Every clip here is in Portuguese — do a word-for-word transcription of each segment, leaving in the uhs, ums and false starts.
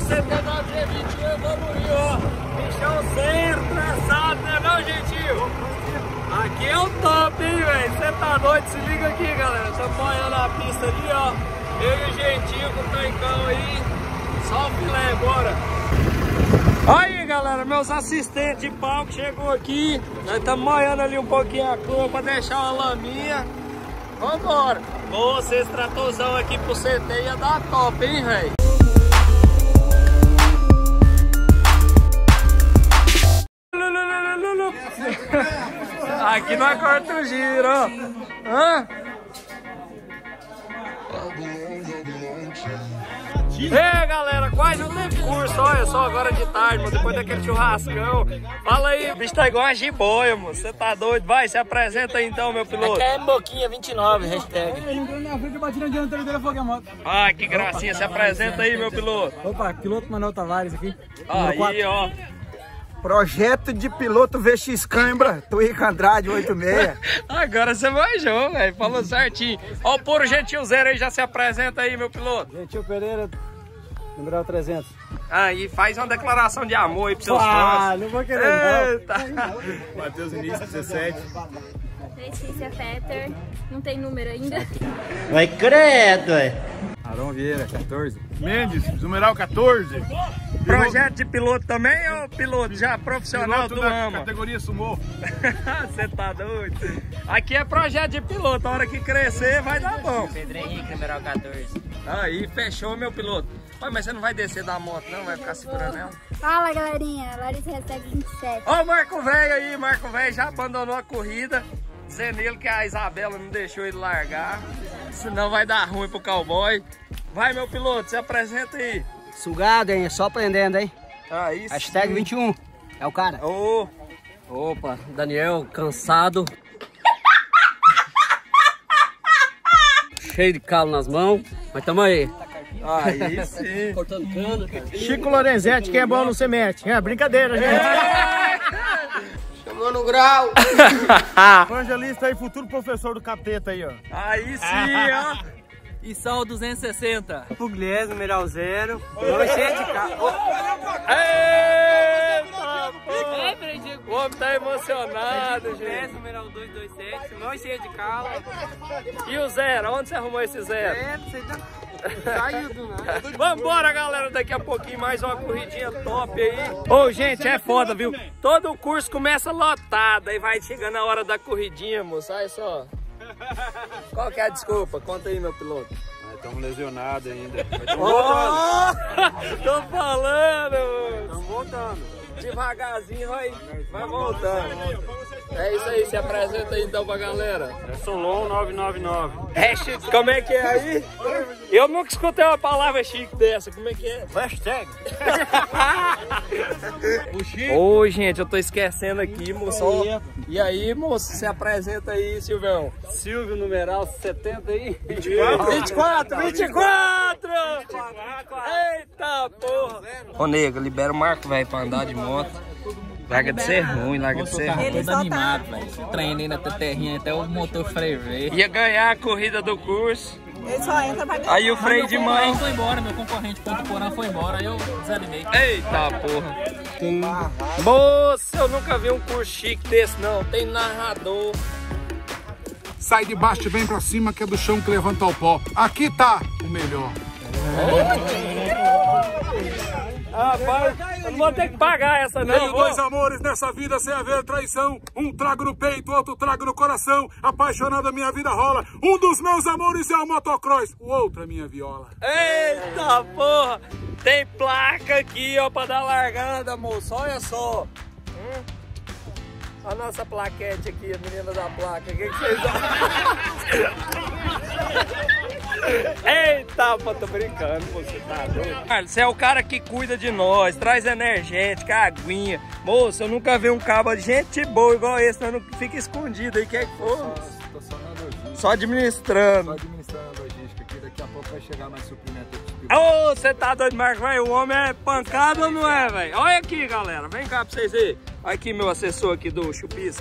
C T nove G vinte e um evoluiu, ó. Bichão zero traçado, né não, Gentil? Aqui é o top, hein, velho? Você tá doido? Se liga aqui, galera. Estamos apoiando a pista ali, ó. Eu e o Gentil com o tancão aí. Só o filé, bora. Aí, galera, meus assistentes de palco chegou aqui. Nós estamos molhando ali um pouquinho a cor pra deixar uma laminha. Vambora. Nossa, esse tratorzão aqui pro C T ia dar top, hein, velho? Aqui nós corta o giro, ó. Hã? Ei, galera, quase não teve curso, olha só, agora de tarde, mano, depois daquele churrascão. Fala aí, o bicho tá igual a jiboia, mano, você tá doido? Vai, se apresenta aí então, meu piloto. Aqui é Boquinha vinte e nove, hashtag. Ele entrou na frente, eu bati na dianteira dele e afoguei a moto. Ah, que gracinha, se apresenta aí, meu piloto. Opa, piloto Manuel Tavares aqui. Aí, ó. Projeto de piloto V X Cãibra, Tuíca Andrade oitenta e seis. Agora você manjou, velho, falou certinho. Ó, o Puro Gentil Zero aí, já se apresenta aí, meu piloto. Gentil Pereira, numeral trezentos. Aí, faz uma declaração de amor aí pros seus Ah, fãs. não vou querer Eita. não. Matheus Início, dezessete. Letícia Fetter, não tem número ainda. Vai credo, ué. Arão Vieira, quatorze. Mendes, numeral quatorze. Projeto de piloto também ou piloto já profissional Piloto do da AMA? categoria Sumô. Você tá doido? Aqui é projeto de piloto, a hora que crescer vai dar bom. Pedro Henrique, numeral quatorze. Aí, fechou, meu piloto. Oi, mas você não vai descer da moto não? Vai ficar segurando ela? Fala, galerinha, Larissa hashtag vinte e sete. Ó o Marco Velho aí, Marco Velho já abandonou a corrida. Dizendo ele que a Isabela não deixou ele largar. Senão vai dar ruim pro cowboy. Vai, meu piloto, se apresenta aí. Sugado, hein? Só aprendendo, hein? Aí Hashtag vinte e um. É o cara. Ô, Opa, Daniel, cansado. Cheio de calo nas mãos. Mas tamo aí. aí sim. Cortando cano, cara. Chico Lorenzetti, quem é bom não se mete. É brincadeira, gente. Chamou no grau. Evangelista aí, futuro professor do capeta aí, ó. Aí sim, ó. E só duzentos e sessenta. Pugliese, numeral zero. Não cheio de carro. Eita, pô. O homem tá emocionado, gente. Pugliese, numeral duzentos e vinte e sete. Não cheio de carro. E o zero? Onde você arrumou esse zero? É, você tá... Saiu do nada. Vambora, galera, daqui a pouquinho mais uma corridinha top aí. Ô, gente, é foda, viu? Todo o curso começa lotado, aí vai chegando a hora da corridinha, moço, olha só. Qual que é a desculpa? Conta aí, meu piloto. Estamos lesionados ainda. Oh, tô falando, moço. Estamos voltando. Devagarzinho vai, vai voltando. É isso aí, se apresenta aí então pra galera. É Solon nove nove nove. Hashtag, como é que é aí? Eu nunca escutei uma palavra chique dessa, como é que é? Hashtag. Ô, gente, eu tô esquecendo aqui, moço. E aí, moço, se apresenta aí, Silvão. Silvio, numeral setenta aí. vinte e quatro, vinte e quatro, vinte e quatro! Eita, porra! Ô, nego, libera o Marco, velho, pra andar de moto. Larga de ser ruim, larga de ser ruim. Todo animado, velho. Treinei na terrinha até o motor freio veio. Ia ganhar a corrida do curso. Ele só entra pra ganhar. Aí o freio de mãe. Foi embora, meu concorrente Ponto Porã foi embora, aí eu desanimei. Eita, porra. Moça, eu nunca vi um curso chique desse, não. Tem narrador. Sai de baixo e vem pra cima, que é do chão que levanta o pó. Aqui tá o melhor. Rapaz, eu não vou ter que pagar essa não. Tenho dois amores nessa vida sem haver traição. Um trago no peito, outro trago no coração. Apaixonado a minha vida rola. Um dos meus amores é o motocross, o outro é minha viola. Eita, porra. Tem placa aqui, ó, pra dar largada, moço. Olha só. Hum? A nossa plaquete aqui, a menina da placa. O que, que vocês acham? Eita, pô, tô brincando, você tá doido. Cara, você é o cara que cuida de nós, traz energética, aguinha. Moço, eu nunca vi um cabo de gente boa igual esse, não fica escondido aí, quer que for? Tô só na logística. Só administrando. Só administrando a logística aqui, daqui a pouco vai chegar mais suprimento. Ô, você tá doido, Marco, velho? O homem é pancado ou não é, velho? Olha aqui, galera. Vem cá pra vocês verem. Olha aqui meu assessor aqui do Chupisco.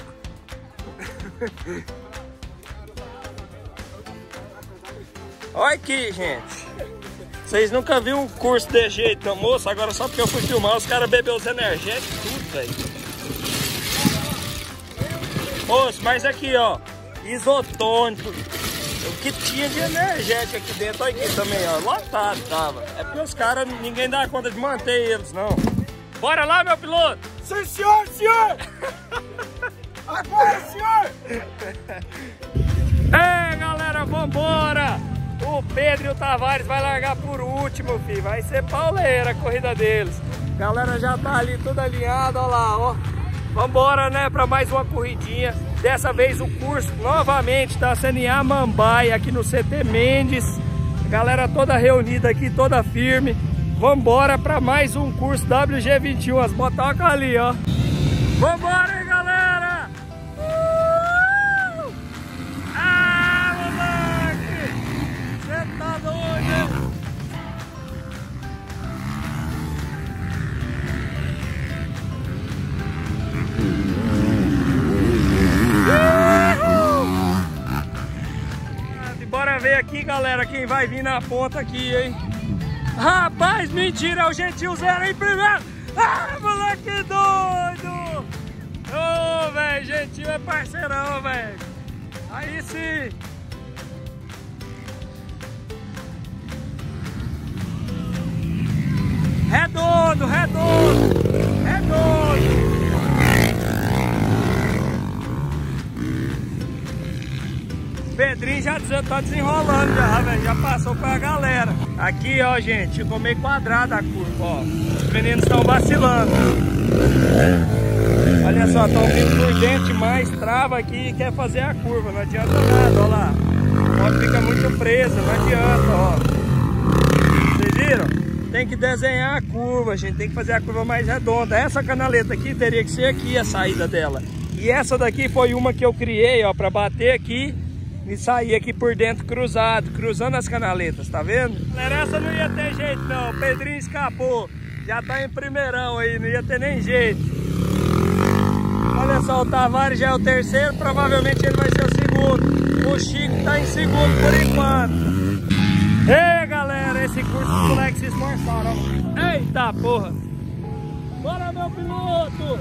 Olha aqui, gente. Vocês nunca viram um curso de jeito, não, moço? Agora só porque eu fui filmar, os caras bebeu os energéticos, tudo, velho. Moço, mas aqui, ó, isotônico. O que tinha de energético aqui dentro, olha aqui também, ó, lotado tava. É porque os caras, ninguém dá conta de manter eles, não. Bora lá, meu piloto! Sim, senhor, senhor! Agora, senhor! Ei, galera, vambora! O Pedro e o Tavares vai largar por último, filho. Vai ser pauleira a corrida deles. Galera já tá ali tudo alinhado, ó lá, ó. Vambora, né, pra mais uma corridinha. Dessa vez o curso novamente tá sendo em Amambaia, aqui no C T Mendes. Galera toda reunida aqui, toda firme. Vambora pra mais um curso W G vinte e um. As botocas ali, ó. Vambora, hein, galera! Uh! Ah, moleque! Você tá doido? Bora ver aqui, galera, quem vai vir na ponta aqui, hein? Rapaz, mentira, é o Gentil Zero em primeiro! Ah, moleque doido! Ô, oh, velho, Gentil é parceirão, velho! Aí sim! Redondo, redondo! Redondo! Pedrinho já tá desenrolando já, velho. Já passou pra galera. Aqui, ó, gente, ficou meio quadrada a curva, ó. Os meninos estão vacilando. Olha só, estão vindo por dentro demais, trava aqui e quer fazer a curva. Não adianta nada, ó lá. A moto fica muito presa, não adianta, ó. Vocês viram? Tem que desenhar a curva, gente. Tem que fazer a curva mais redonda. Essa canaleta aqui teria que ser aqui a saída dela. E essa daqui foi uma que eu criei, ó, pra bater aqui e sair aqui por dentro cruzado, cruzando as canaletas, tá vendo? Galera, essa não ia ter jeito não, o Pedrinho escapou, já tá em primeirão aí, não ia ter nem jeito. Olha só, o Tavares já é o terceiro, provavelmente ele vai ser o segundo. O Chico tá em segundo por enquanto. Ei, galera, esse curso dos moleques se esforçaram. Eita porra! Bora, meu piloto!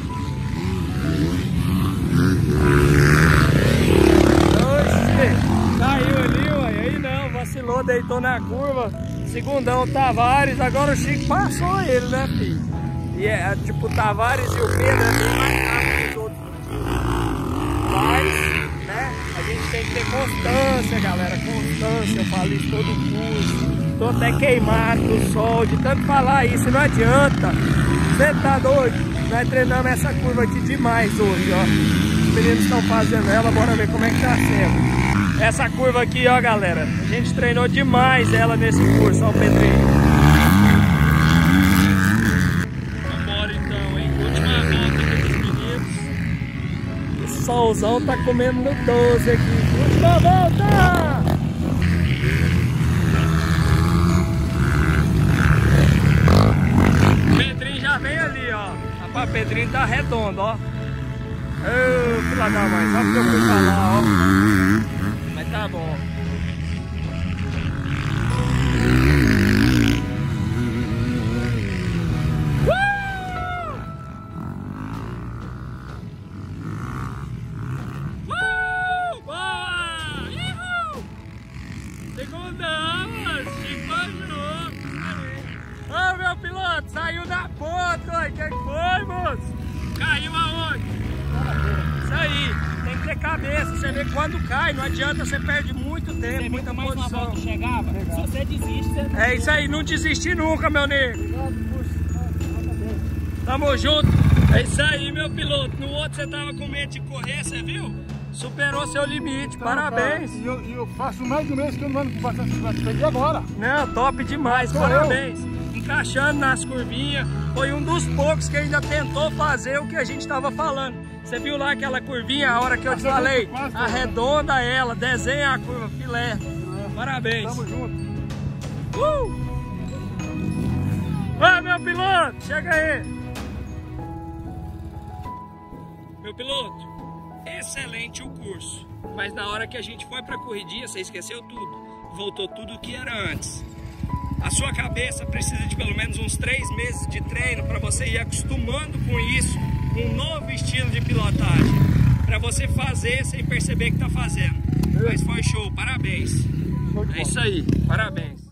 Caiu ali, ué, aí não, vacilou, deitou na curva. Segundão o Tavares, agora o Chico passou ele, né, filho? E é, tipo, o Tavares e o Pedro é bem mais rápido que os outros. Mas, né, a gente tem que ter constância, galera, constância, eu falo isso todo curso. Tô até queimado do sol, de tanto falar isso, não adianta. Você tá doido? Nós treinamos essa curva aqui demais hoje, ó. Os meninos estão fazendo ela, bora ver como é que tá sendo. Essa curva aqui, ó, galera, a gente treinou demais ela nesse curso, ó, o Pedrinho. Vambora então, hein? Última volta aqui dos meninos. O solzão tá comendo no doze aqui. Última volta! O Pedrinho já vem ali, ó. Rapaz, o Pedrinho tá redondo, ó. Ô, filha da mãe, só porque eu fui falar, ó. Mas tá bom. Uh! Uh! Boa! Uhul! Segundão, Chico ajudou. Ô, meu piloto, saiu da ponta. O que foi, moço? Caiu aonde? Isso aí, tem que ter cabeça, você vê quando cai, não adianta, você perde muito tempo, você muita mais posição. Uma volta chegava, se você desiste, você... É isso aí, não desistir nunca, meu nego. Tamo junto. É isso aí, meu piloto. No outro você tava com medo de correr, você viu? Superou seu limite, tá, parabéns. E eu, eu faço mais de um mês que eu não ando passando esse classe agora. Não, top demais, Sou parabéns. Eu. Encaixando nas curvinhas, foi um dos poucos que ainda tentou fazer o que a gente tava falando. Você viu lá aquela curvinha, a hora que eu te falei? Arredonda ela, desenha a curva, filé. Parabéns. Tamo junto. Uh! Vai, meu piloto, chega aí. Meu piloto, excelente o curso. Mas na hora que a gente foi pra corridinha, você esqueceu tudo. Voltou tudo o que era antes. A sua cabeça precisa de pelo menos uns três meses de treino para você ir acostumando com isso, com um novo estilo de pilotagem, para você fazer sem perceber que tá fazendo. Mas foi show, parabéns. É isso aí, parabéns.